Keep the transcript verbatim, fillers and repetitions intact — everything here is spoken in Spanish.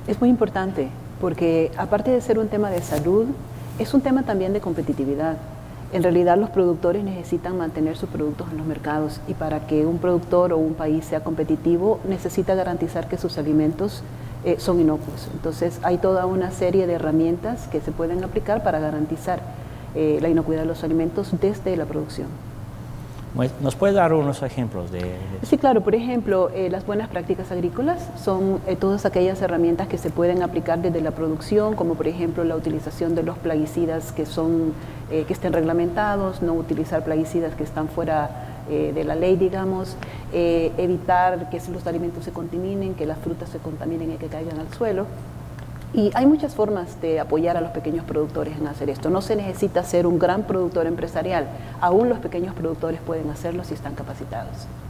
Es muy importante porque aparte de ser un tema de salud, es un tema también de competitividad. En realidad los productores necesitan mantener sus productos en los mercados y para que un productor o un país sea competitivo necesita garantizar que sus alimentos eh, son inocuos. Entonces hay toda una serie de herramientas que se pueden aplicar para garantizar eh, la inocuidad de los alimentos desde la producción. ¿Nos puede dar unos ejemplos de...? Sí, claro. Por ejemplo, eh, las buenas prácticas agrícolas son eh, todas aquellas herramientas que se pueden aplicar desde la producción, como por ejemplo la utilización de los plaguicidas que, son, eh, que estén reglamentados, no utilizar plaguicidas que están fuera eh, de la ley, digamos, eh, evitar que los alimentos se contaminen, que las frutas se contaminen y que caigan al suelo. Y hay muchas formas de apoyar a los pequeños productores en hacer esto. No se necesita ser un gran productor empresarial, aún los pequeños productores pueden hacerlo si están capacitados.